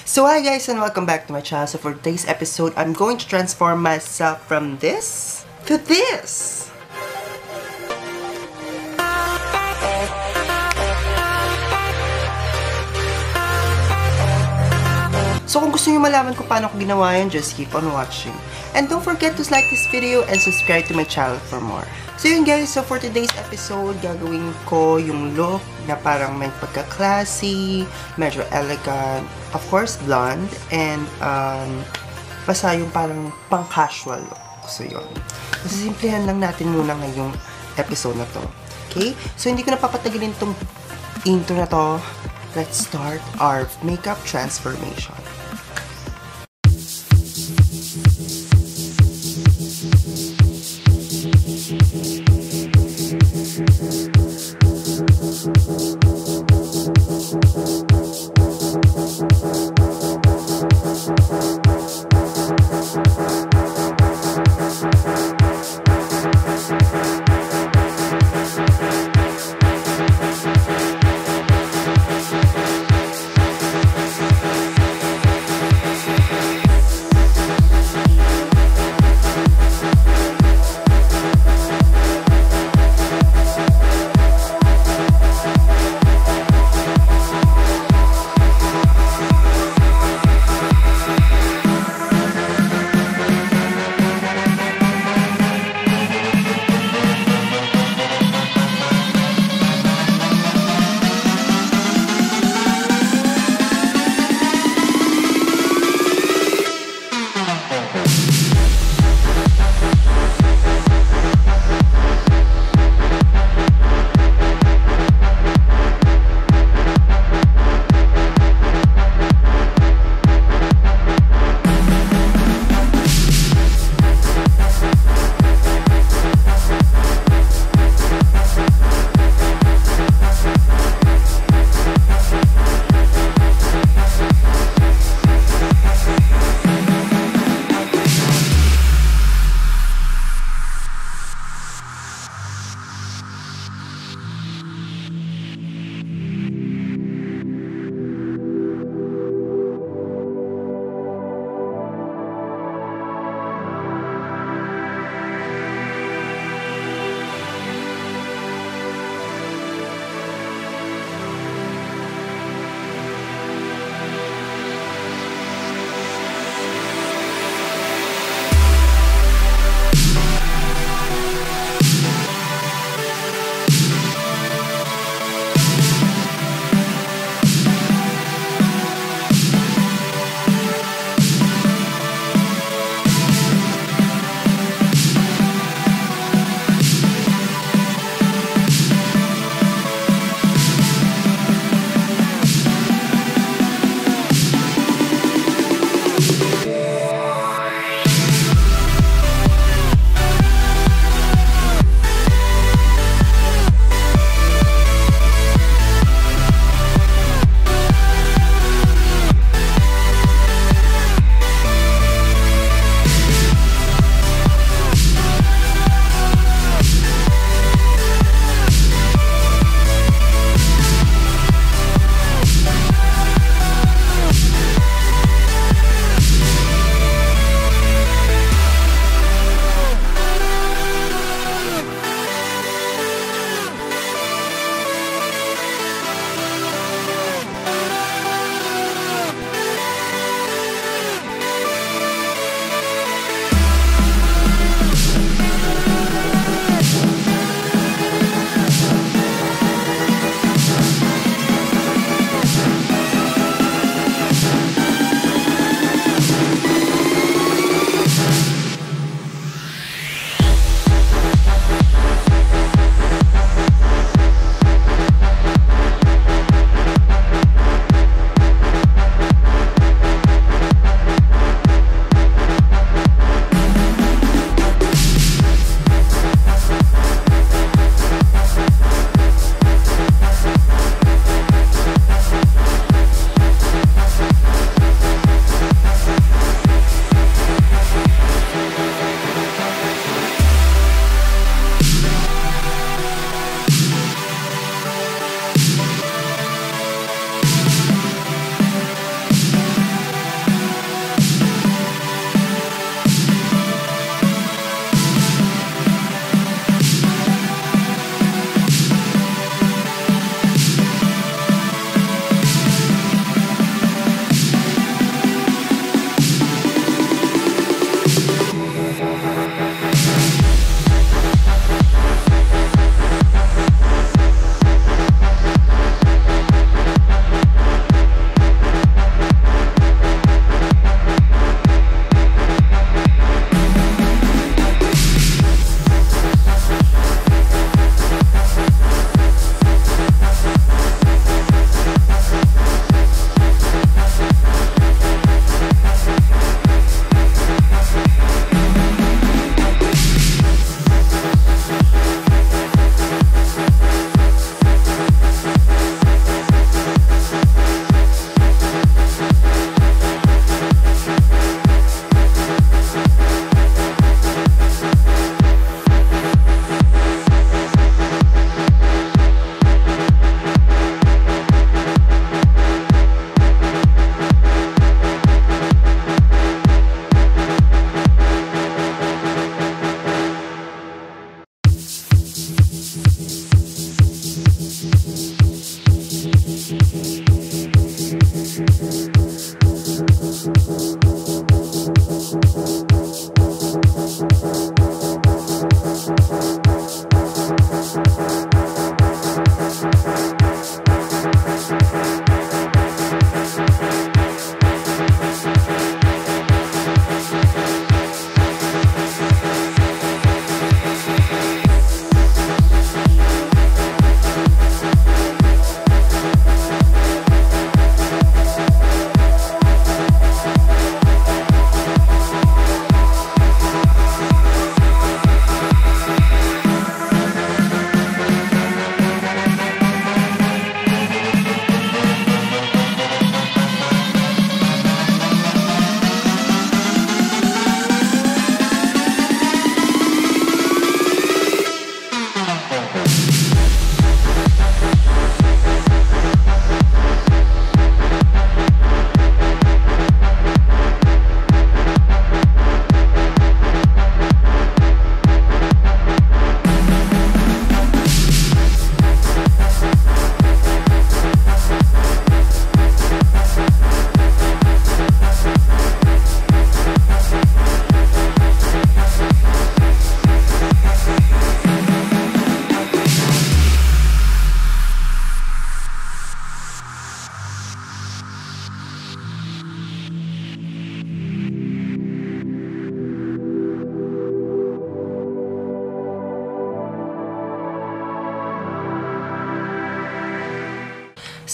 So hi guys and welcome back to my channel. So for today's episode, I'm going to transform myself from this to this. So kung gusto niyo malaman kung paano ko ginawa yan, just keep on watching. And don't forget to like this video and subscribe to my channel for more. So yun guys, so for today's episode, gagawin ko yung look na parang may pagka-classy, medyo elegant, of course blonde, and basta yung parang pang-casual look. So yun. Simplihan lang natin muna ngayong episode na to. Okay? So hindi ko na papatagalin tong intro na to. Let's start our makeup transformation.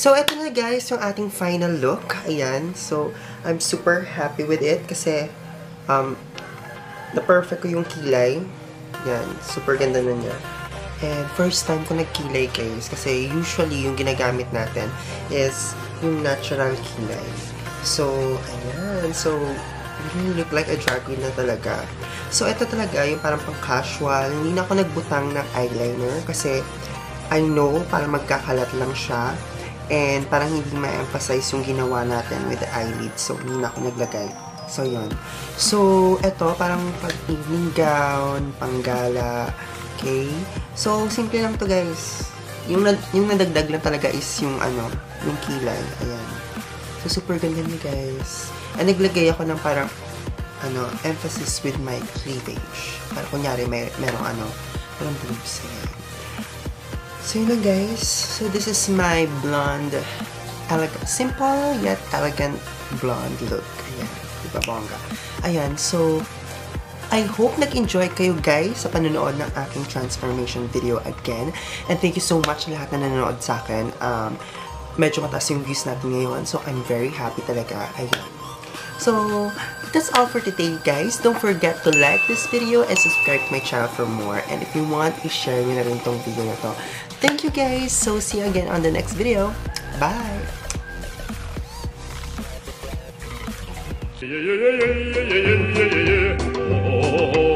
So, eto na guys, yung ating final look. Ayan. So, I'm super happy with it kasi na-perfect ko yung kilay. Yan. Super ganda na niya. And first time ko nagkilay guys kasi usually yung ginagamit natin is yung natural kilay. So, ayan. So, you look like a drag queen na talaga. So, ito talaga yung parang pang-casual. Hindi na ako nagbutang ng eyeliner kasi I know parang magkakalat lang siya. And parang hindi ma-emphasize yung ginawa natin with the eyelids. So, hindi na ako naglagay. So, yun. So, ito parang pag-evening gown, panggala. Okay? So, simple lang to guys. Yung nadagdag lang talaga is yung yung kilay. Ayan. So, super ganda niya guys. And naglagay ako ng parang emphasis with my cleavage. Para kunyari merong boobs. Ayan. So, yun lang guys. So, this is my blonde, simple yet elegant blonde look. Ayan. Diba, bongga? Ayan. So, I hope nag-enjoy kayo guys sa panonood ng aking transformation video again. And thank you so much lahat na nanonood sa akin. Medyo mataas yung views natin ngayon. So, I'm very happy talaga. Ayan. So, that's all for today guys. Don't forget to like this video and subscribe to my channel for more. And if you want, i-share nyo na rin tong video na to. Thank you guys. So, see you again on the next video. Bye! Yeah, yeah, yeah, yeah, yeah, yeah, yeah, yeah. Oh, oh, oh.